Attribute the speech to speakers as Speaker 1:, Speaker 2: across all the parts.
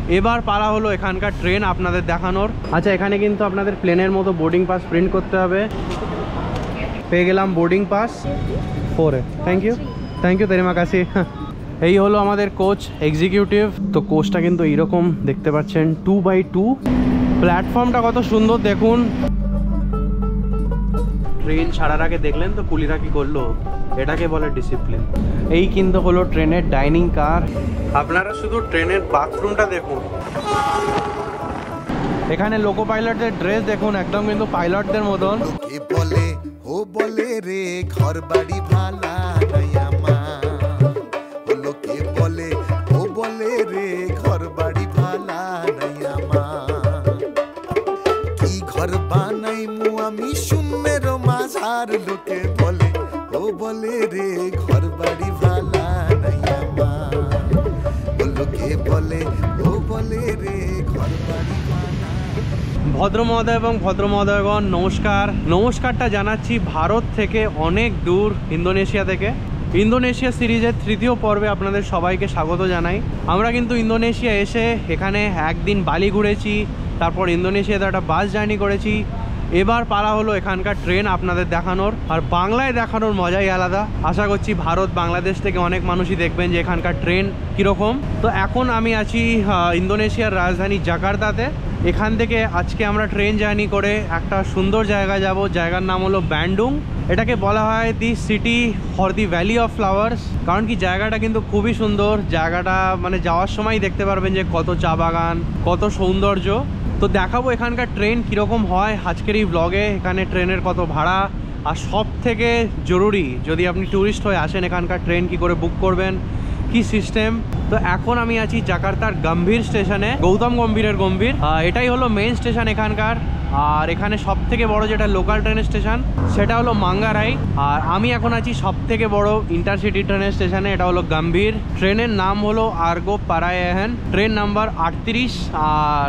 Speaker 1: এবার পালা হলো এখানকার ট্রেন আপনাদের দেখানোর। আচ্ছা, এখানে কিন্তু আপনাদের প্লেনের মতো বোর্ডিং পাস প্রিন্ট করতে হবে। পেয়ে গেলাম বোর্ডিং পাস 4 থ্যাংক ইউ তেরিমা কাশি। এই হলো আমাদের কোচ এক্সিকিউটিভ। তো কোচটা কিন্তু এইরকম দেখতে পাচ্ছেন 2x2। প্ল্যাটফর্মটা কত সুন্দর দেখুন। ট্রেন ছাড়ার আগে দেখলেন তো কুলিরা কি করলো, এটাকে বলে ডিসিপ্লিন। এই কিন্তু হলো ট্রেনের ডাইনিং কার। আপনারা শুধু ট্রেনের বাথরুমটা দেখুন। এখানে লোকো পাইলটদের ড্রেস দেখুন, একদম কিন্তু পাইলটদের মতন।
Speaker 2: বলে ও বলে রে ঘর বাড়ি ভালা নাই আমার, লোকে বলে ও বলে রে ঘর বাড়ি ভালা নাই আমার, কি ঘর বানাই মু আমি শূন্যের মাঝার, লোকে বলে ও বলে রে ঘর বাড়ি ভালা নাই আমার, লোকে বলে ও বলে রে ঘর বাড়ি ভালা।
Speaker 1: ভদ্র মহোদয় এবং ভদ্র মহোদয়গণ নমস্কার। নমস্কারটা জানাচ্ছি ভারত থেকে অনেক দূর, ইন্দোনেশিয়া থেকে। ইন্দোনেশিয়া সিরিজের তৃতীয় পর্বে আপনাদের সবাইকে স্বাগত জানাই। আমরা কিন্তু ইন্দোনেশিয়া এসে এখানে একদিন বালি ঘুরেছি, তারপর ইন্দোনেশিয়াতে একটা বাস জার্নি করেছি। এবার পালা হলো এখানকার ট্রেন আপনাদের দেখানোর, আর বাংলায় দেখানোর মজাই আলাদা। আশা করছি ভারত বাংলাদেশ থেকে অনেক মানুষই দেখবেন যে এখানকার ট্রেন কীরকম। তো এখন আমি আছি ইন্দোনেশিয়ার রাজধানী জাকার্তাতে। এখান থেকে আজকে আমরা ট্রেন জার্নি করে একটা সুন্দর জায়গা যাব। জায়গার নাম হলো ব্যান্ডুং। এটাকে বলা হয় the city for the valley of flowers, কারণ কি জায়গাটা কিন্তু খুবই সুন্দর। জায়গাটা মানে যাওয়ার সময় দেখতে পারবেন যে কত চা বাগান, কত সৌন্দর্য। তো দেখাবো এখানকার ট্রেন কীরকম হয় আজকের এই ব্লগে। এখানে ট্রেনের কত ভাড়া, আর সব থেকে জরুরি যদি আপনি ট্যুরিস্ট হয়ে আসেন এখানকার ট্রেন কি করে বুক করবেন, কি সিস্টেম। তো এখন আমি আছি জাকার্তার গম্ভীর স্টেশনে, গৌতম গম্ভীরের গম্ভীর। এটাই হলো মেইন স্টেশন এখানকার। আর এখানে সব থেকে বড় যেটা লোকাল ট্রেনের স্টেশন সেটা হলো মাঙ্গারাই। আর আমি এখন আছি সব থেকে বড় ইন্টারসিটি ট্রেনের স্টেশনে, এটা হলো গম্ভীর। ট্রেনের নাম হলো আর্গো পারায়হন, ট্রেন নাম্বার 38। আর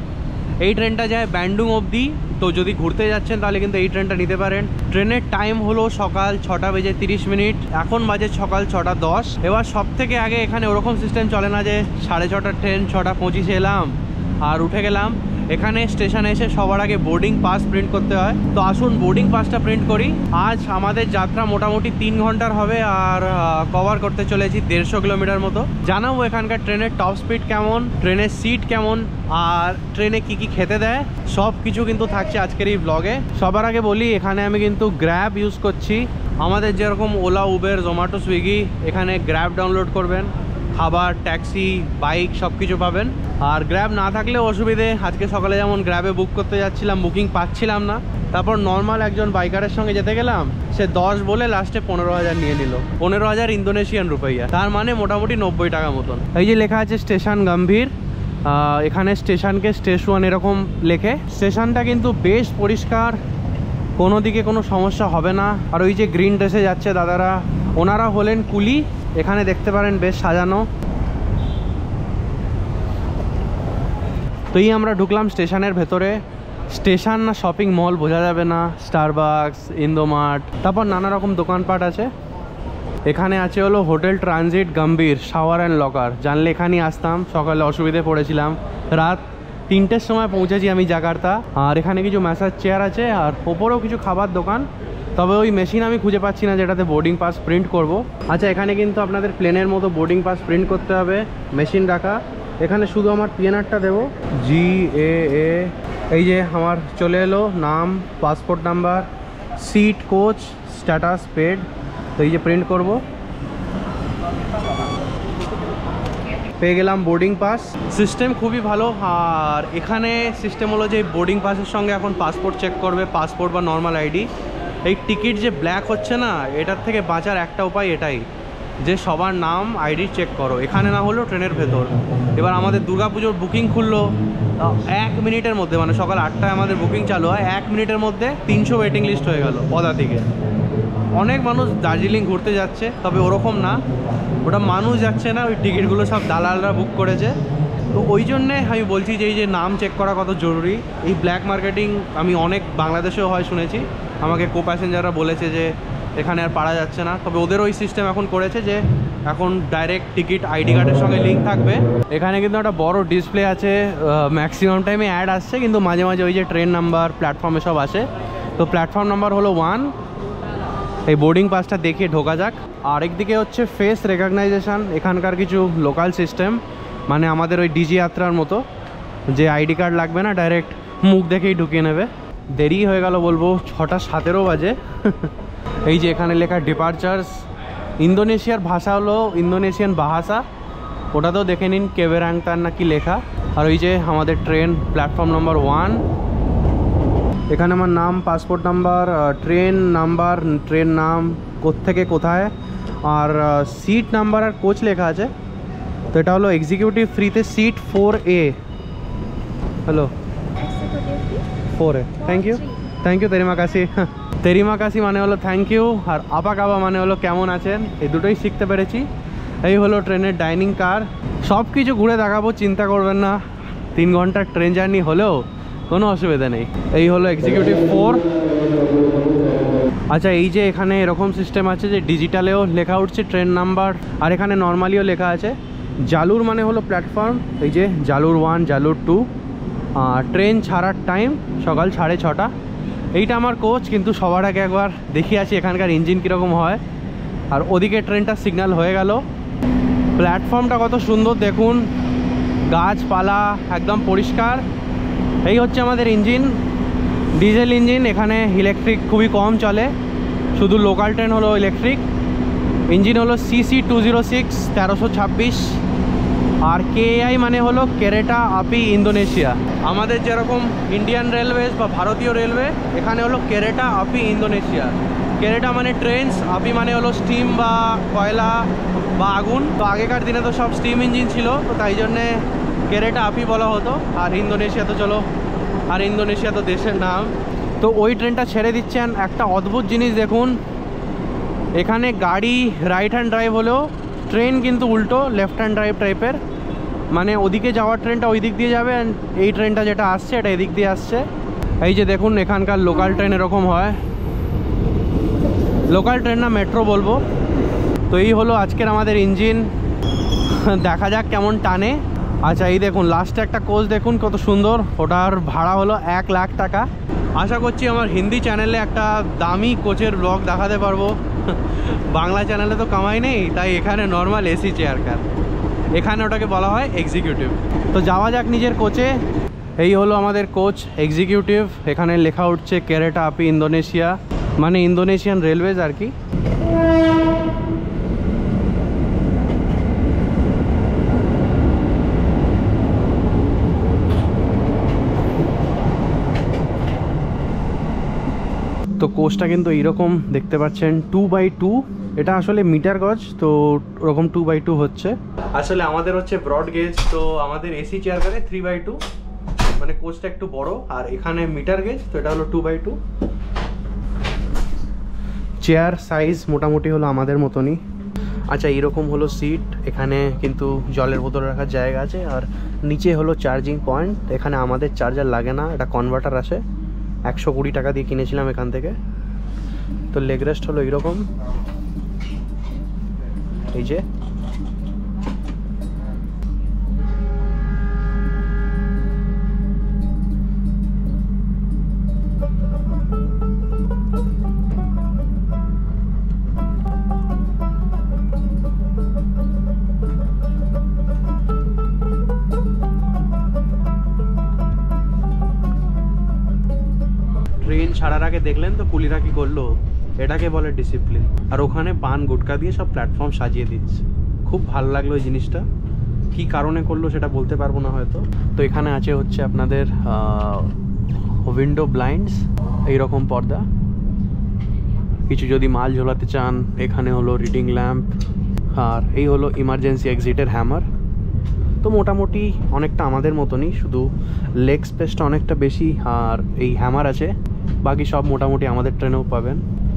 Speaker 1: এই ট্রেনটা যায় ব্যান্ডুং অবধি। তো যদি ঘুরতে যাচ্ছেন তাহলে কিন্তু এই ট্রেনটা নিতে পারেন। ট্রেনের টাইম হলো সকাল 6:30। এখন বাজে সকাল 6:10। এবার সব থেকে আগে এখানে ওরকম সিস্টেম চলে না যে 6:30 ট্রেন 6:25 এলাম আর উঠে গেলাম। এখানে স্টেশনে এসে সবার আগে বোর্ডিং পাস প্রিন্ট করতে হয়। তো আসুন বোর্ডিং পাসটা প্রিন্ট করি। আজ আমাদের যাত্রা মোটামুটি 3 ঘন্টার হবে, আর কভার করতে চলেছি 150 কিলোমিটার মতো। জানাবো এখানকার ট্রেনের টপ স্পিড কেমন, ট্রেনের সিট কেমন, আর ট্রেনে কি কি খেতে দেয়, সব কিছু কিন্তু থাকছে আজকের এই ব্লগে। সবার আগে বলি এখানে আমি কিন্তু গ্র্যাব ইউজ করছি। আমাদের যেরকম ওলা, উবের, জোম্যাটো, সুইগি, এখানে গ্র্যাব ডাউনলোড করবেন, খাবার, ট্যাক্সি, বাইক সব কিছু পাবেন। আর গ্র্যাব না থাকলেও অসুবিধে। আজকে সকালে যেমন গ্র্যাবে বুক করতে যাচ্ছিলাম, বুকিং পাচ্ছিলাম না। তারপর নর্মাল একজন বাইকারের সঙ্গে যেতে গেলাম, সে 10 বলে লাস্টে 15,000 নিয়ে নিল। 15,000 ইন্দোনেশিয়ান রুপিয়া, তার মানে মোটামুটি 90 টাকা মতন। এই যে লেখা আছে স্টেশন গম্ভীর, এখানে স্টেশনকে স্টেশন এরকম লেখে। স্টেশনটা কিন্তু বেশ পরিষ্কার, কোনো দিকে কোনো সমস্যা হবে না। আর ওই যে গ্রিন ড্রেসে যাচ্ছে দাদারা, ওনারা হলেন কুলি। এখানে দেখতে পারেন বেশ সাজানো। তো এই আমরা ঢুকলাম স্টেশনের ভেতরে। স্টেশন না শপিং মল বোঝা যাবে না, স্টারবাকস, ইন্দোমার্ট, তারপর নানা রকম দোকানপাট আছে। এখানে আছে হলো হোটেল ট্রানজিট গম্ভীর শাওয়ার অ্যান্ড লকার। জানলে এখানেই আসতাম, সকালে অসুবিধে পড়েছিলাম। রাত 3টের সময় পৌঁছেছি আমি জাকার্তা। আর এখানে কিছু ম্যাসাজ চেয়ার আছে, আর ওপরেও কিছু খাবার দোকান। তবে ওই মেশিন আমি খুঁজে পাচ্ছি না যেটাতে বোর্ডিং পাস প্রিন্ট করব। আচ্ছা, এখানে কিন্তু আপনাদের প্লেনের মতো বোর্ডিং পাস প্রিন্ট করতে হবে, মেশিন রাখা। এখানে শুধু আমার পিএনআরটা দেবো, GAA। এই যে আমার চলে এলো নাম, passport number, seat, coach, status, paid. তো এই যে প্রিন্ট করব, পেয়ে গেলাম বোর্ডিং পাস। সিস্টেম খুবই ভালো। আর এখানে সিস্টেম হলো যে বোর্ডিং পাসের সঙ্গে এখন পাসপোর্ট চেক করবে, পাসপোর্ট বা নর্মাল আইডি। এই টিকিট যে ব্ল্যাক হচ্ছে না, এটার থেকে বাঁচার একটা উপায় এটাই যে সবার নাম, আইডি চেক করো। এখানে না হলেও ট্রেনের ভেতর। এবার আমাদের দুর্গাপুজোর বুকিং খুললো 1 মিনিটের মধ্যে, মানে সকাল 8টায় আমাদের বুকিং চালু হয়, 1 মিনিটের মধ্যে 300 ওয়েটিং লিস্ট হয়ে গেল পদাতিকে। অনেক মানুষ দার্জিলিং ঘুরতে যাচ্ছে, তবে ওরকম না, ওটা মানুষ যাচ্ছে না, ওই টিকিটগুলো সব দালালরা বুক করেছে। তো ওই জন্যে আমি বলছি যে এই যে নাম চেক করা কত জরুরি। এই ব্ল্যাক মার্কেটিং আমি অনেক বাংলাদেশেও হয় শুনেছি, আমাকে কো প্যাসেঞ্জাররা বলেছে যে এখানে আর পারা যাচ্ছে না। তবে ওদের ওই সিস্টেম এখন করেছে যে এখন ডাইরেক্ট টিকিট আইডি কার্ডের সঙ্গে লিঙ্ক থাকবে। এখানে কিন্তু একটা বড় ডিসপ্লে আছে, ম্যাক্সিমাম টাইমে অ্যাড আসছে, কিন্তু মাঝে মাঝে ওই যে ট্রেন নাম্বার প্ল্যাটফর্মে সব আসে। তো প্ল্যাটফর্ম নাম্বার হলো 1। এই বোর্ডিং পাসটা দেখিয়ে ঢোকা যাক। আরেকদিকে হচ্ছে ফেস রেকগনাইজেশন, এখানকার কিছু লোকাল সিস্টেম, মানে আমাদের ওই ডিজি যাত্রার মতো, যে আইডি কার্ড লাগবে না, ডাইরেক্ট মুখ দেখেই ঢুকিয়ে নেবে। দেরি হয়ে গেল বলবো, 6:17 বাজে। এই যে এখানে লেখা ডিপারচার্স, ইন্দোনেশিয়ার ভাষা হলো ইন্দোনেশিয়ান বাহাসা, ওটাতেও দেখে নিন কেবেরাংতার নাকি লেখা। আর ওই যে আমাদের ট্রেন প্ল্যাটফর্ম নাম্বার 1, এখানে আমার নাম, passport number, train number, train নাম, কোত্থেকে কোথায়, আর সিট নাম্বার আর কোচ লেখা আছে। তো এটা হলো এক্সিকিউটিভ ফ্রিতে seat 4A। Hello 4A, thank you তেরিমা কাশি। তেরিমা কাশি মানে হলো থ্যাংক ইউ, আর আপা কাবা মানে হলো কেমন আছেন, এই দুটোই শিখতে পেরেছি। এই হলো ট্রেনের ডাইনিং কার, সব কিছু ঘুরে দেখাবো, চিন্তা করবেন না। 3 ঘন্টার ট্রেন জার্নি হলেও কোনো অসুবিধা নেই। এই হলো এক্সিকিউটিভ 4। আচ্ছা, এই যে এখানে এরকম সিস্টেম আছে যে ডিজিটালেও লেখা উঠছে ট্রেন নাম্বার, আর এখানে নর্মালিও লেখা আছে। জালুর মানে হলো প্ল্যাটফর্ম, এই যে জালুর 1, জালুর 2। আর ট্রেন ছাড়ার টাইম সকাল 6:30। এইটা আমার কোচ, কিন্তু সবার আগে একবার দেখিয়ে আছি এখানকার ইঞ্জিন কীরকম হয়। আর ওদিকে ট্রেনটা সিগন্যাল হয়ে গেল। প্ল্যাটফর্মটা কত সুন্দর দেখুন, গাছপালা একদম পরিষ্কার। এই হচ্ছে আমাদের ইঞ্জিন, ডিজেল ইঞ্জিন। এখানে ইলেকট্রিক খুবই কম চলে, শুধু লোকাল ট্রেন হলো ইলেকট্রিক। ইঞ্জিন হলো CC 206 1326, আর KAI মানে হলো কেরেটা আপি ইন্দোনেশিয়া। আমাদের যেরকম ইন্ডিয়ান রেলওয়েজ বা ভারতীয় রেলওয়ে, এখানে হলো কেরেটা আপি ইন্দোনেশিয়া। কেরেটা মানে ট্রেনস, আপি মানে হলো স্টিম বা কয়লা বা আগুন। তো আগেকার দিনে তো সব স্টিম ইঞ্জিন ছিল, তো তাই জন্যে কেরেটা আপি বলা হতো। আর ইন্দোনেশিয়া তো চলো, আর ইন্দোনেশিয়া তো দেশের নাম। তো ওই ট্রেনটা ছেড়ে দিচ্ছেন। একটা অদ্ভুত জিনিস দেখুন, এখানে গাড়ি রাইট হ্যান্ড ড্রাইভ হলেও ট্রেন কিন্তু উল্টো লেফট হ্যান্ড ড্রাইভ টাইপের, মানে ওদিকে যাওয়ার ট্রেনটা ওই দিক দিয়ে যাবে, এই ট্রেনটা যেটা আসছে এটা এদিক দিয়ে আসছে। এই যে দেখুন, এখানকার লোকাল ট্রেন এরকম হয়, লোকাল ট্রেন না মেট্রো বলবো। তো এই হলো আজকের আমাদের ইঞ্জিন, দেখা যাক কেমন টানে। আচ্ছা, এই দেখুন লাস্টে একটা কোচ দেখুন কত সুন্দর, ওটার ভাড়া হলো 1 লাখ টাকা। আশা করছি আমার হিন্দি চ্যানেলে একটা দামি কোচের ব্লগ দেখাতে পারবো। বাংলা চ্যানেলে তো কামাই নেই, তাই এখানে নর্মাল এসি চেয়ার কার, এখানে ওটাকে বলা হয় এক্সিকিউটিভ। তো যাওয়া যাক নিজের কোচে। এই হলো আমাদের কোচ এক্সিকিউটিভ, এখানে লেখা উঠছে কেরেটা আপি ইন্দোনেশিয়া, মানে ইন্দোনেশিয়ান রেলওয়েজ আর কি। তো কোচটা কিন্তু এইরকম দেখতে পাচ্ছেন 2x2, এটা আসলে মিটার গজ, তো ওরকম 2x2 হচ্ছে। আসলে আমাদের হচ্ছে ব্রড গেজ, তো আমাদের এসি চেয়ার কারে 3x2, মানে কোচটা একটু বড়। আর এখানে মিটার গেজ, তো এটা হলো 2x2। চেয়ার সাইজ মোটামুটি হলো আমাদের মতনই। আচ্ছা, এইরকম হলো সিট, এখানে কিন্তু জলের বোতল রাখার জায়গা আছে, আর নিচে হলো চার্জিং পয়েন্ট। এখানে আমাদের চার্জার লাগে না, এটা কনভার্টার আসে, 120 টাকা দিয়ে কিনেছিলাম এখান থেকে। তো লেগ রেস্ট হলো এইরকম, এই যে ট্রেন ছাড়ার আগে দেখলেন তো কুলিরা কি করলো, এটাকে বলে ডিসিপ্লিন। আর ওখানে পান গুটকা দিয়ে সব প্ল্যাটফর্ম সাজিয়ে দিচ্ছে, খুব ভালো লাগলো এই জিনিসটা। কি কারণে করলো সেটা বলতে পারবো না হয়তো। তো এখানে আছে হচ্ছে আপনাদের উইন্ডো ব্লাইন্ডস, এইরকম পর্দা, কিছু যদি মাল ঝোলাতে চান। এখানে হলো রিডিং ল্যাম্প, আর এই হলো ইমার্জেন্সি এক্সিটের হ্যামার। তো মোটামুটি অনেকটা আমাদের মতনই, শুধু লেগ স্পেসটা অনেকটা বেশি, আর এই হ্যামার আছে। বাকি সব মোটামুটি আমাদের ট্রেনেও পাবেন।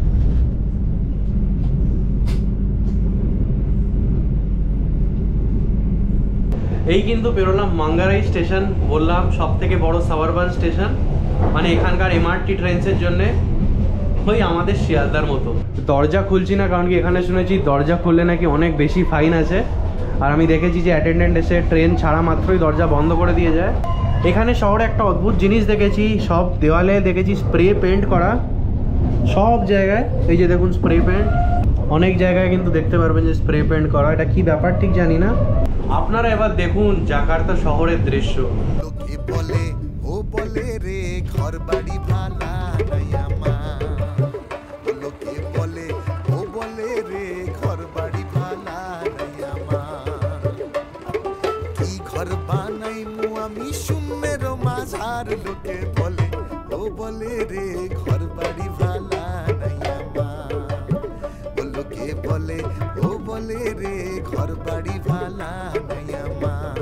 Speaker 1: এই কিন্তু বেরোলাম মাঙ্গারাই স্টেশন, বললাম সব থেকে বড় সাবারবান স্টেশন, মানে এখানকার MRT ট্রেনসের জন্যে। ওই আমাদের শিয়ালদার মতো। দরজা খুলছি না কারণ কি এখানে শুনেছি দরজা খুললে নাকি অনেক বেশি ফাইন আছে, আর আমি দেখেছি যে অ্যাটেন্ডেন্ট এসে ট্রেন ছাড়া মাত্রই দরজা বন্ধ করে দিয়ে যায়। এখানে শহরে একটা অদ্ভুত জিনিস দেখেছি, সব দেওয়ালে দেখেছি স্প্রে পেন্ট করা সব জায়গায়। এই যে দেখুন স্প্রে পেন্ট, অনেক জায়গায় কিন্তু দেখতে পারবেন যে স্প্রে পেন্ট করা। এটা কি ব্যাপার ঠিক জানি না। আপনারা এবার দেখুন জাকার্তা শহরের দৃশ্য।
Speaker 2: লোকে বলে ও বলে রে ঘর বাড়ি ভালা নাই আমার, লোকে বলে ও বলে রে ঘর বাড়ি ভালা নাই আমার, কি ঘর বানাইমু আমি শূন্যের মাঝার, লোকে বলে ও বলে রে ঘর বাড়ি ভালা নাই আমার, লোকে বলে ও বলে রে ঘর বাড়ি ভালা নাই আমার।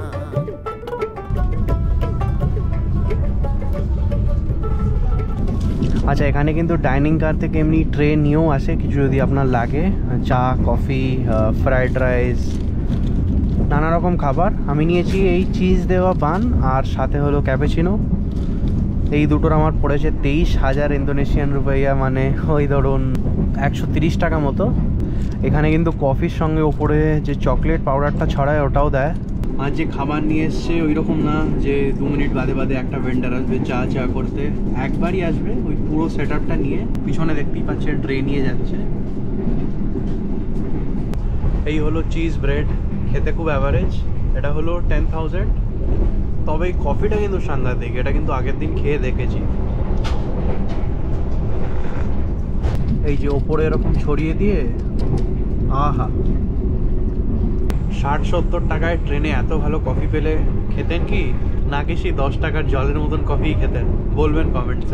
Speaker 1: আচ্ছা, এখানে কিন্তু ডাইনিং কার থেকে এমনি ট্রে নিয়েও আসে কিছু যদি আপনার লাগে, চা, কফি, ফ্রাইড রাইস, নানা রকম খাবার। আমি নিয়েছি এই চিজ দেওয়া বান আর সাথে হলো ক্যাপেচিনো। এই দুটোর আমার পড়েছে 23,000 ইন্দোনেশিয়ান রুপিয়া, মানে ওই ধরুন 130 টাকা মতো। এখানে কিন্তু কফির সঙ্গে ওপরে যে চকলেট পাউডারটা ছড়ায় ওটাও দেয়। আর যে খাবার নিয়ে এসছে ওই রকম না যে 2 মিনিট বাদে বাদে একটা ভেন্ডার আসবে চা করতে, একবারই আসবে ওই পুরো সেট আপটা নিয়ে। পিছনে দেখতেই পাচ্ছেন ট্রে নিয়ে যাচ্ছে। এই হলো চিজ ব্রেড, খেতে খুব অ্যাভারেজ। এটা হলো 10,000। তবে এই কফিটা কিন্তু সাংঘাতিক, এটা কিন্তু আগের দিন খেয়ে দেখেছি। এই যে ওপরে এরকম ছড়িয়ে দিয়ে, আহা, 60-70 টাকায় ট্রেনে এত ভালো কফি পেলে খেতেন কি, নাকি সেই 10 টাকার জলের মতন কফি খেতেন? বলবেন কমেন্টসে।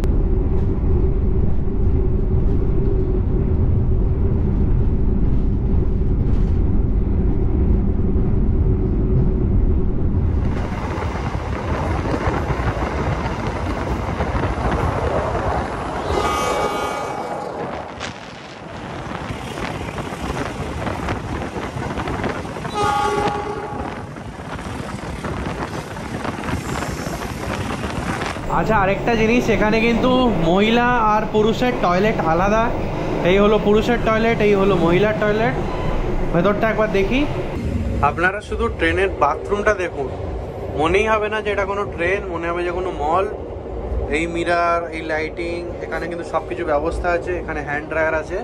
Speaker 1: আচ্ছা, আরেকটা জিনিস, এখানে কিন্তু মহিলা আর পুরুষের টয়লেট আলাদা। এই হলো পুরুষের টয়লেট, এই হলো মহিলার টয়লেট। ভেতরটা একবার দেখি। আপনারা শুধু ট্রেনের বাথরুমটা দেখুন, মনেই হবে না যে এটা কোনো ট্রেন, মনে হবে যে কোনো মল। এই মিরার, এই লাইটিং, এখানে কিন্তু সব কিছু ব্যবস্থা আছে। এখানে হ্যান্ড ড্রায়ার আছে,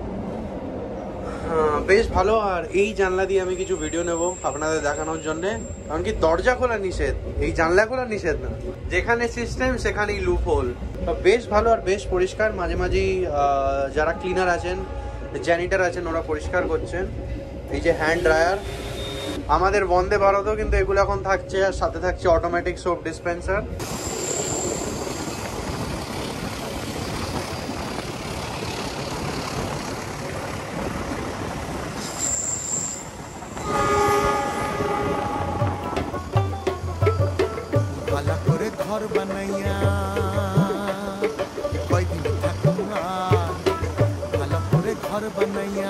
Speaker 1: বেশ ভালো। আর এই জানলা দিয়ে আমি কিছু ভিডিও নেব আপনাদের দেখানোর জন্যে, কারণ কি দরজা খোলা নিষেধ, এই জানলা খোলা নিষেধ না। যেখানে সিস্টেম সেখানেই লুপ হোল। বেশ ভালো আর বেশ পরিষ্কার। মাঝে মাঝেই যারা ক্লিনার আছেন, জ্যানিটার আছেন, ওরা পরিষ্কার করছেন। এই যে হ্যান্ড ড্রায়ার, আমাদের বন্দে ভারতেও কিন্তু এগুলো এখন থাকছে, আর সাথে থাকছে অটোমেটিক সোপ ডিসপেন্সার।
Speaker 2: ঘর বানাইয়া কয়দিন থাকুম আর, ভালো করে ঘর বানাইয়া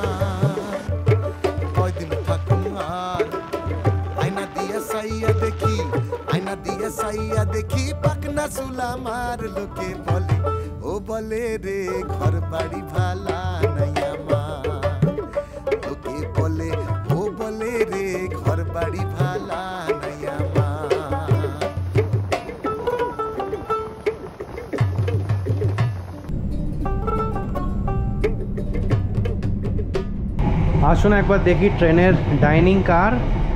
Speaker 2: কয়দিন থাকুম আর, আয়না দিয়ে সাইয়া দেখি, আয়না দিয়ে সাইয়া দেখি পাকনা চুলা মার, লোকে বলে ও বলে রে ঘর বাড়ি ভালা নাই আমার, লোকে বলে ও বলে রে ঘর বাড়ি ভালা নাই আমার।
Speaker 1: আসুন একবার দেখি ট্রেনের ডাইনিং কার।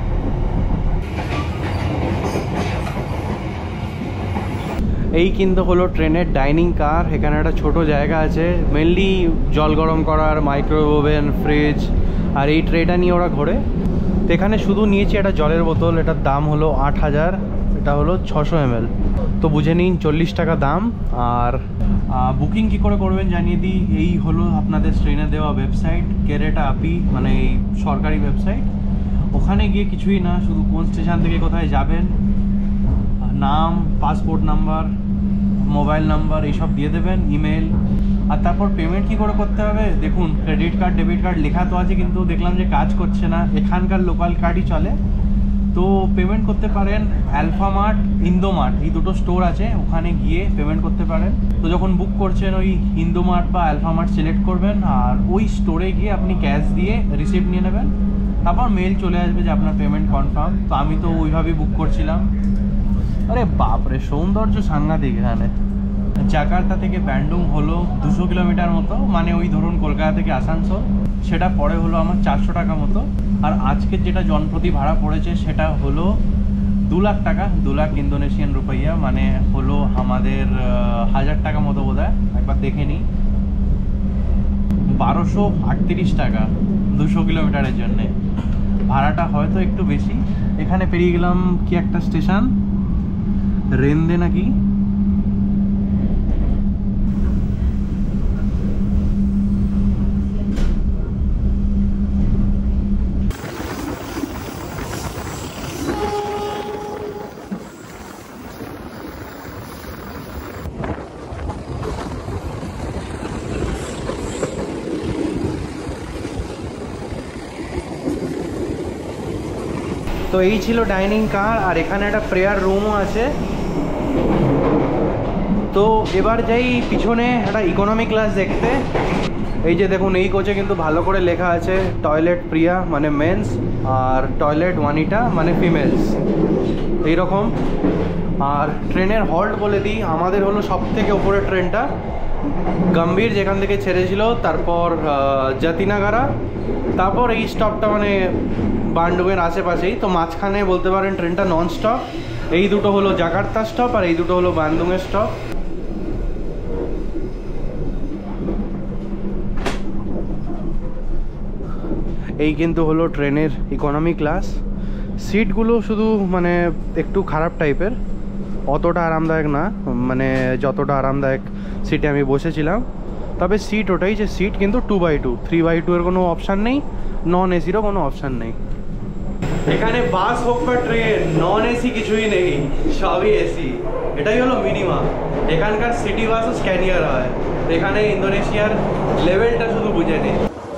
Speaker 1: এই কিন্তু হলো ট্রেনের ডাইনিং কার। এখানে একটা ছোট জায়গা আছে, মেনলি জল গরম করার, মাইক্রোওয়েভ ওভেন, ফ্রিজ। আর এই ট্রেটা নিয়ে ওরা ঘোরে। তো এখানে শুধু নিয়েছি একটা জলের বোতল, এটার দাম হলো 8,000, এটা হলো 600 ml। তো বুঝে নিন 40 টাকা দাম। আর বুকিং কি করে করবেন জানিয়ে দিই। এই হলো আপনাদের ট্রেনে দেওয়া ওয়েবসাইট, কেরেটা আপি, মানে এই সরকারি ওয়েবসাইট। ওখানে গিয়ে কিছুই না, শুধু কোন স্টেশন থেকে কোথায় যাবেন, নাম, পাসপোর্ট নাম্বার, মোবাইল নাম্বার এইসব দিয়ে দেবেন, ইমেল। আর তারপর পেমেন্ট কি করে করতে হবে দেখুন, ক্রেডিট কার্ড, ডেবিট কার্ড লেখা তো আছে, কিন্তু দেখলাম যে কাজ করছে না। এখানকার লোকাল কার্ডই চলে। তো পেমেন্ট করতে পারেন অ্যালফামার্ট, ইন্দোমার্ট, এই দুটো স্টোর আছে, ওখানে গিয়ে পেমেন্ট করতে পারেন। তো যখন বুক করছেন ওই ইন্দোমার্ট বা অ্যালফামার্ট সিলেক্ট করবেন, আর ওই স্টোরে গিয়ে আপনি ক্যাশ দিয়ে রিসিপ্ট নিয়ে নেবেন, তারপর মেল চলে আসবে যে আপনার পেমেন্ট কনফার্ম। তো আমি তো ওইভাবেই বুক করছিলাম। আরে বাপরে, সৌন্দর্য সাংঘাতিক এখানে। জাকার্তা থেকে ব্যান্ডুং হলো 200 কিলোমিটার মতো, মানে ওই ধরুন কলকাতা থেকে আসানসোল, সেটা পরে হলো আমার 400 টাকা মতো। আর আজকের যেটা জনপ্রতি ভাড়া পড়েছে সেটা হলো 2 লাখ টাকা, 2 লাখ ইন্দোনেশিয়ান রুপিয়া, মানে হলো আমাদের 1000 টাকা মতো বোধ হয়, একবার দেখে নিই। 1238 টাকা 200 কিলোমিটারের জন্যে, ভাড়াটা হয়তো একটু বেশি। এখানে পেরিয়ে গেলাম কি একটা স্টেশন, রেন্দে নাকি। তো এই ছিল ডাইনিং কার, আর এখানে একটা প্রেয়ার রুমও আছে। তো এবার যাই পিছনে একটা ইকোনমি ক্লাস দেখতে। এই যে দেখুন, এই কোচে কিন্তু ভালো করে লেখা আছে টয়লেট প্রিয়া মানে মেন্স, আর টয়লেট ওয়ানিটা মানে ফিমেলস, এইরকম। আর ট্রেনের হল্ট বলে দিই, আমাদের হলো সব থেকে ওপরের ট্রেনটা গম্ভীর, যেখান থেকে ছেড়েছিল, তারপর জাতিনাগারা, তারপর এই স্টপটা মানে বান্ডুংয়ের আশেপাশেই। তো মাঝখানে বলতে পারেন ট্রেনটা নন স্টপ। এই দুটো হলো জাকার্তা স্টপ, আর এই দুটো হলো বান্ডুংয়ের স্টপ। এই কিন্তু হলো ট্রেনের ইকোনমি ক্লাস। সিটগুলো শুধু মানে একটু খারাপ টাইপের, অতটা আরামদায়ক না, মানে যতটা আরামদায়ক সিটে আমি বসেছিলাম। তবে সিট ওটাই যে সিট কিন্তু 2x2, 3x2 এর কোনো অপশান নেই, নন এসিরও কোনো অপশান নেই। এখানে বাস হোক বা ট্রেন, নন এসি কিছুই নেই, সবই এসি। এটাই হলো মিনিমাম। এখানকার সিটি বাসও স্ক্যানিয়ার হয়, এখানে ইন্দোনেশিয়ার লেভেলটা শুধু বুঝে নেই।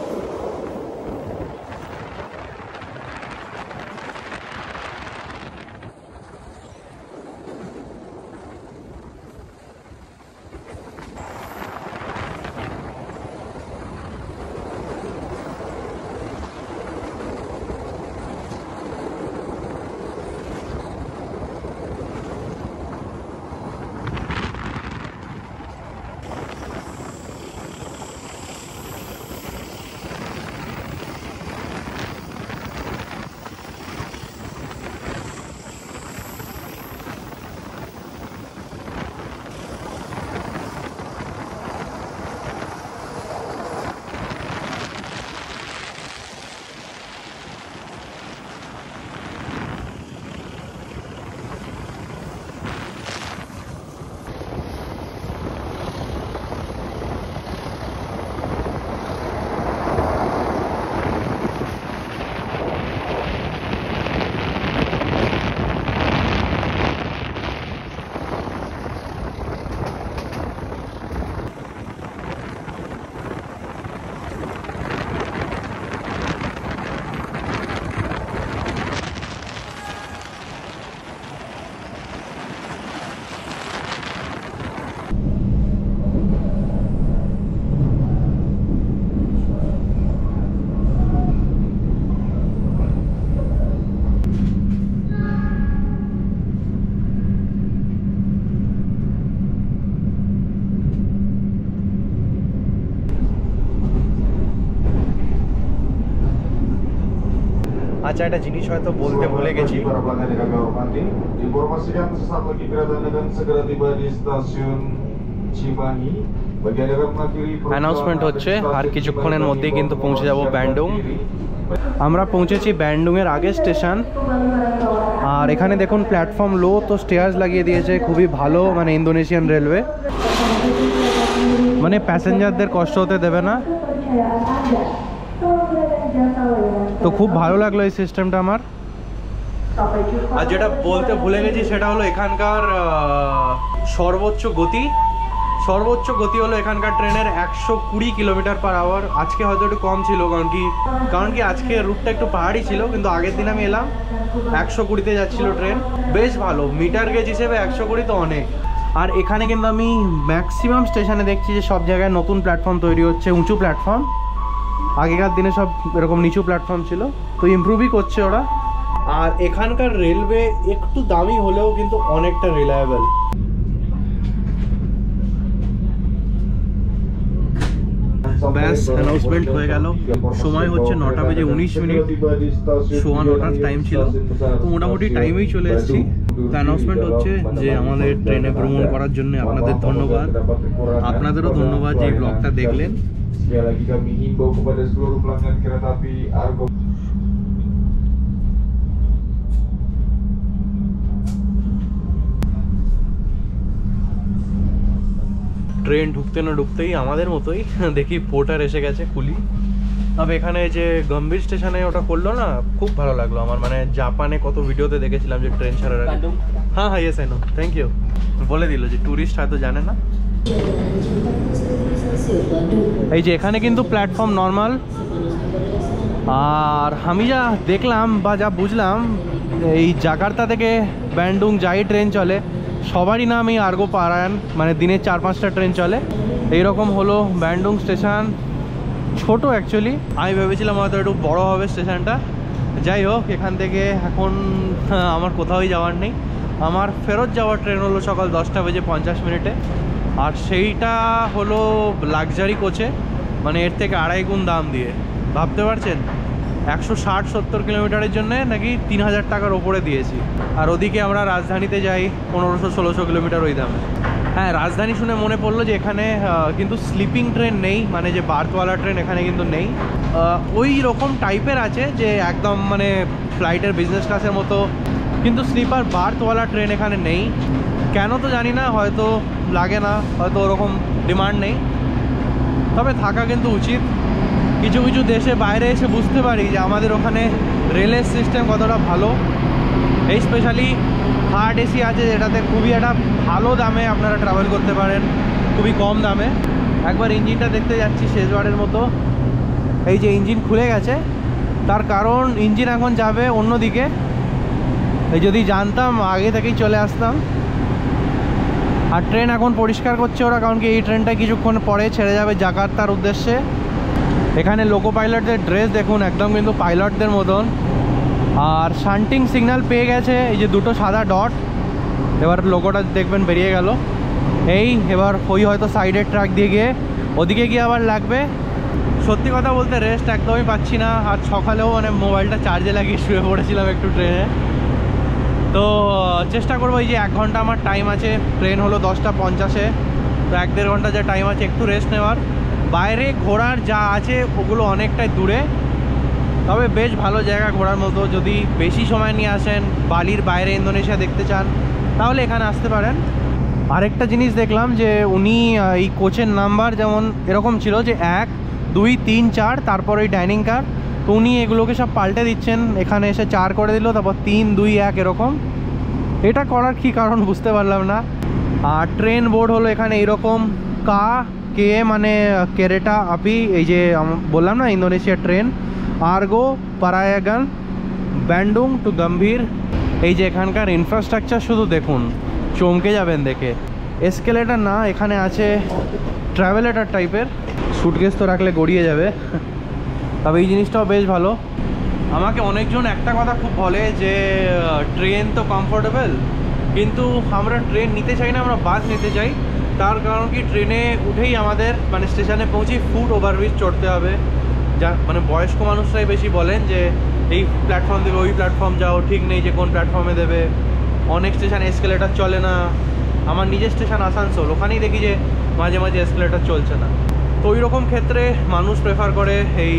Speaker 1: আচ্ছা, একটা জিনিস হয়তো বলতে ভুলে গেছি।
Speaker 3: Informasikan sesaat lagi kereta akan segera tiba di stasiun Cimahi. Bagi Anda yang mengakhiri
Speaker 1: announcement হচ্ছে আর কিছুক্ষণের মধ্যেই কিন্তু পৌঁছে যাব ব্যান্ডুং। আমরা পৌঁছেছি ব্যান্ডুংয়ের আগের স্টেশন। আর এখানে দেখুন প্ল্যাটফর্ম লো, তো স্টেয়ার্স লাগিয়ে দিয়েছে, খুবই ভালো, মানে ইন্দোনেশিয়ান রেলওয়ে, মানে প্যাসেঞ্জারদের কষ্ট হতে দেবে না। তো খুব ভালো লাগলো এই সিস্টেমটা আমার। আর যেটা বলতে ভুলে গেছি সেটা হলো এখানকার সর্বোচ্চ গতি সর্বোচ্চ গতি হলো এখানকার ট্রেনের 120 কিলোমিটার/আওয়ার। আজকে হয়তো একটু কম ছিল, কারণ কি আজকে রুটটা একটু পাহাড়ি ছিল, কিন্তু আগের দিন আমি এলাম 120-তে যাচ্ছিল ট্রেন। বেশ ভালো, মিটার গেজ হিসেবে 120 তো অনেক। আর এখানে কিন্তু আমি ম্যাক্সিমাম স্টেশনে দেখছি যে সব জায়গায় নতুন প্ল্যাটফর্ম তৈরি হচ্ছে, উঁচু প্ল্যাটফর্ম। আগেকার দিনে সব এরকম নিচু প্ল্যাটফর্ম ছিল, তো ইমপ্রুভই করছে ওরা। আর এখানকার রেলওয়ে একটু দামি হলেও কিন্তু অনেকটা রিলায়েবল। ব্যাস অ্যানাউন্সমেন্ট হয়ে গেল। সময় হচ্ছে 9:19। 9:15 টাইম ছিল, তো মোটামুটি টাইমেই চলে এসেছি। তো অ্যানাউন্সমেন্ট হচ্ছে যে আমাদের ট্রেনে ভ্রমণ করার জন্য আপনাদের ধন্যবাদ। আপনাদেরও ধন্যবাদ যে এই ব্লগটা দেখলেন।
Speaker 3: Sekali lagi kami himbau kepada seluruh pelanggan kereta api Argo.
Speaker 1: Train ঢুকতে না ঢুকতেই আমাদের মতোই দেখি পোর্টার এসে গেছে কুলি। তবে এখানে যে গম্ভীর স্টেশনে ওটা করলো না, খুব ভালো লাগলো আমার। মানে জাপানে কত ভিডিওতে দেখেছিলাম যে ট্রেন ছাড়ার আগে। হ্যাঁ হ্যাঁ, yes I know, thank you. বলে দিল যে ট্যুরিস্ট হয়তো জানে না। এই যে এখানে কিন্তু প্ল্যাটফর্ম নর্মাল। আর আমি যা দেখলাম বা যা বুঝলাম, এই জাকার্তা থেকে ব্যান্ডুং যাই ট্রেন চলে সবারই নাম এই আর্গো পারায়ণ, মানে দিনে 4-5টা ট্রেন চলে। এইরকম হলো ব্যান্ডুং স্টেশন, ছোট অ্যাকচুয়ালি। আমি ভেবেছিলাম হয়তো একটু বড় হবে স্টেশনটা। যাই হোক, এখান থেকে এখন আমার কোথাওই যাওয়ার নেই। আমার ফেরত যাওয়ার ট্রেন হলো সকাল 10:50 আর সেইটা হলো লাক্সারি কোচে, মানে এর থেকে 2.5 গুণ দাম দিয়ে। ভাবতে পারছেন, 160-70 কিলোমিটারের জন্য নাকি 3000 টাকার ওপরে দিয়েছি। আর ওদিকে আমরা রাজধানীতে যাই 1500-1600 কিলোমিটার ওই দামে। হ্যাঁ, রাজধানী শুনে মনে পড়লো যে এখানে কিন্তু স্লিপিং ট্রেন নেই, মানে যে বার্থওয়ালা ট্রেন এখানে কিন্তু নেই। ওই রকম টাইপের আছে যে একদম মানে ফ্লাইটের বিজনেস ক্লাসের মতো, কিন্তু স্লিপার বার্থওয়ালা ট্রেন এখানে নেই। কেন তো জানি না, হয়তো লাগে না, হয়তো ওরকম ডিমান্ড নেই। তবে থাকা কিন্তু উচিত। কিছু কিছু দেশে বাইরে এসে বুঝতে পারি যে আমাদের ওখানে রেলের সিস্টেম কতটা ভালো। এই স্পেশালি থার্ড এসি আছে, যেটাতে খুবই একটা ভালো দামে আপনারা ট্রাভেল করতে পারেন, খুবই কম দামে। একবার ইঞ্জিনটা দেখতে যাচ্ছি শেষবারের মতো। এই যে ইঞ্জিন খুলে গেছে, তার কারণ ইঞ্জিন এখন যাবে অন্যদিকে। এই যদি জানতাম আগে থেকেই চলে আসতাম। আর ট্রেন এখন পরিষ্কার করছে ওরা, কারণ কি এই ট্রেনটা কিছুক্ষণ পরে ছেড়ে যাবে জাকার্তার উদ্দেশ্যে। এখানে লোকো পাইলটদের ড্রেস দেখুন, একদম কিন্তু পাইলটদের মতন। আর শান্টিং সিগন্যাল পেয়ে গেছে, এই যে দুটো সাদা ডট। এবার লোগোটা দেখবেন বেরিয়ে গেল। এই এবার ওই হয়তো সাইডের ট্রাক দিয়ে গিয়ে ওদিকে গিয়ে আবার লাগবে। সত্যি কথা বলতে রেস্ট একদমই পাচ্ছি না। আর সকালেও মানে মোবাইলটা চার্জে লাগিয়ে শুয়ে পড়েছিলাম একটু ট্রেনে। তো চেষ্টা করবো, এই যে 1 ঘন্টা আমার টাইম আছে, ট্রেন হলো 10:50, তো 1-1.5 ঘন্টা যা টাইম আছে একটু রেস্ট নেওয়ার। বাইরে ঘোরার যা আছে ওগুলো অনেকটাই দূরে, তবে বেশ ভালো জায়গা ঘোরার মতো। যদি বেশি সময় নিয়ে আসেন, বালির বাইরে ইন্দোনেশিয়া দেখতে চান, তাহলে এখানে আসতে পারেন। আরেকটা জিনিস দেখলাম যে উনি এই কোচের নাম্বার যেমন এরকম ছিল যে 1, 2, 3, 4, তারপর ওই ডাইনিং কার, তো উনি এগুলোকে সব পাল্টে দিচ্ছেন। এখানে এসে 4 করে দিল, তারপর 3, 2, 1 এরকম। এটা করার কি কারণ বুঝতে পারলাম না। আর ট্রেন বোর্ড হলো এখানে এইরকম কে মানে কেরেটা আপি, এই যে বললাম না ইন্দোনেশিয়ার ট্রেন আর্গো পারায়াগান ব্যান্ডুং টু গম্ভীর। এই যে এখানকার ইনফ্রাস্ট্রাকচার শুধু দেখুন, চমকে যাবেন দেখে। এসকেলেটার না, এখানে আছে ট্রাভেলেটার টাইপের, সুটকেস তো রাখলে গড়িয়ে যাবে। তবে এই জিনিসটাও বেশ ভালো। আমাকে অনেকজন একটা কথা খুব বলে যে ট্রেন তো কমফোর্টেবল, কিন্তু আমরা ট্রেন নিতে চাই না, আমরা বাস নিতে চাই। তার কারণ কি, ট্রেনে উঠেই আমাদের মানে স্টেশনে পৌঁছেই ফুট ওভারব্রিজ চড়তে হবে। যা মানে বয়স্ক মানুষরাই বেশি বলেন যে এই প্ল্যাটফর্ম দেবে, ওই প্ল্যাটফর্ম যাও, ঠিক নেই যে কোন প্ল্যাটফর্মে দেবে। অনেক স্টেশন এসকেলেটার চলে না। আমার নিজের স্টেশন আসানসোল, ওখানেই দেখি যে মাঝে মাঝে এসকেলেটার চলছে না। তো ওই রকম ক্ষেত্রে মানুষ প্রেফার করে এই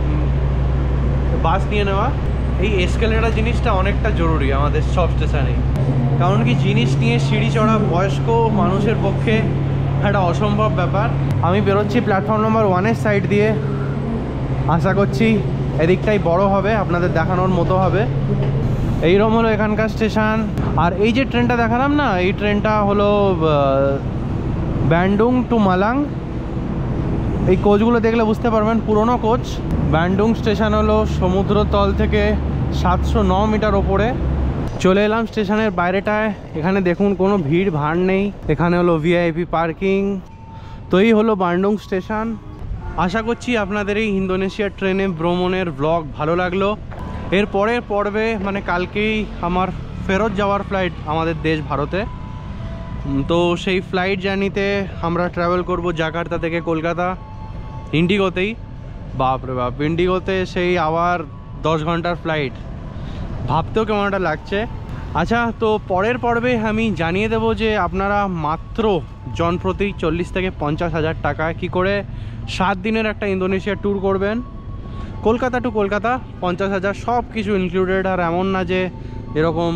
Speaker 1: বাস নিয়ে নেওয়া। এই এসকেলেটার জিনিসটা অনেকটা জরুরি আমাদের সব স্টেশনেই, কারণ কি জিনিস নিয়ে সিঁড়ি চড়া বয়স্ক মানুষের পক্ষে একটা অসম্ভব ব্যাপার। আমি বেরোচ্ছি প্ল্যাটফর্ম নম্বর 1-এর সাইড দিয়ে। আশা করছি এদিকটাই বড় হবে, আপনাদের দেখানোর মতো হবে। এইরকম হলো এখানকার স্টেশন। আর এই যে ট্রেনটা দেখালাম না, এই ট্রেনটা হলো ব্যান্ডুং টু মালাং। এই কোচগুলো দেখলে বুঝতে পারবেন পুরনো কোচ। ব্যান্ডুং স্টেশন হলো সমুদ্রতল থেকে 709 মিটার ওপরে। চলে এলাম স্টেশনের বাইরেটায়। এখানে দেখুন কোনো ভিড় ভাড় নেই, এখানে হলো ভিআইপি পার্কিং। তো এই হলো ব্যান্ডুং স্টেশন। আশা করছি আপনাদের এই ইন্দোনেশিয়া ট্রেনে ভ্রমণের ব্লগ ভালো লাগলো। এর পরের পর্বে মানে কালকেই আমার ফেরত যাওয়ার ফ্লাইট আমাদের দেশ ভারতে। তো সেই ফ্লাইট জার্নিতে আমরা ট্রাভেল করব জাকার্তা থেকে কলকাতা ইন্ডিগোতেই। বাপরে বাপ, ইন্ডিগোতে সেই আবার 10 ঘন্টার ফ্লাইট, ভাবতেও কেমন একটা লাগছে। আচ্ছা, তো পরের পর্বে আমি জানিয়ে দেব যে আপনারা মাত্র জনপ্রতি 40 থেকে 50 হাজার টাকায় কী করে 7 দিনের একটা ইন্দোনেশিয়া ট্যুর করবেন। কলকাতা টু কলকাতা 50 হাজার, সব কিছু ইনক্লুডেড। আর এমন না যে এরকম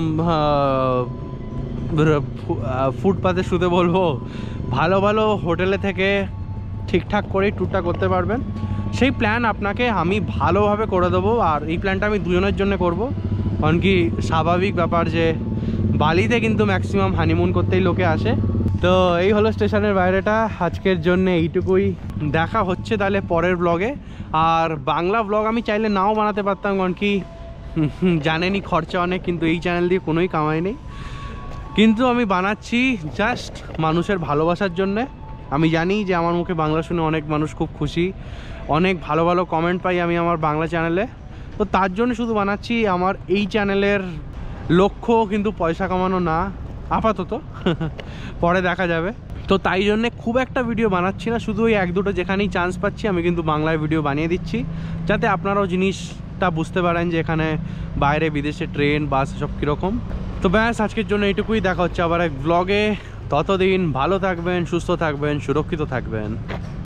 Speaker 1: ফুটপাতে শুতে বলবো, ভালো ভালো হোটেলে থেকে ঠিকঠাক করেই ট্যুরটা করতে পারবেন। সেই প্ল্যান আপনাকে আমি ভালোভাবে করে দেবো। আর এই প্ল্যানটা আমি দুজনের জন্য করব, কারণ কি স্বাভাবিক ব্যাপার যে বালিতে কিন্তু ম্যাক্সিমাম হানিমুন করতেই লোকে আসে। তো এই হলো স্টেশনের বাইরেটা। আজকের জন্য এইটুকুই, দেখা হচ্ছে তাহলে পরের ব্লগে। আর বাংলা ব্লগ আমি চাইলে নাও বানাতে পারতাম, কারণ কি জানেনই খরচা অনেক, কিন্তু এই চ্যানেল দিয়ে কোনোই কামাই নেই। কিন্তু আমি বানাচ্ছি জাস্ট মানুষের ভালোবাসার জন্যে। আমি জানি যে আমার মুখে বাংলা শুনে অনেক মানুষ খুব খুশি, অনেক ভালো ভালো কমেন্ট পাই আমি আমার বাংলা চ্যানেলে। তো তার জন্য শুধু বানাচ্ছি। আমার এই চ্যানেলের লক্ষ্য কিন্তু পয়সা কামানো না আপাতত, পরে দেখা যাবে। তো তাই জন্যে খুব একটা ভিডিও বানাচ্ছি না, শুধু ওই 1-2টো যেখানেই চান্স পাচ্ছি আমি কিন্তু বাংলায় ভিডিও বানিয়ে দিচ্ছি, যাতে আপনারাও জিনিসটা বুঝতে পারেন যে এখানে বাইরে বিদেশে ট্রেন বাস সব কীরকম। তো ব্যাস, আজকের জন্য এইটুকুই। দেখা হচ্ছে আবার এক ব্লগে। ততদিন ভালো থাকবেন, সুস্থ থাকবেন, সুরক্ষিত থাকবেন।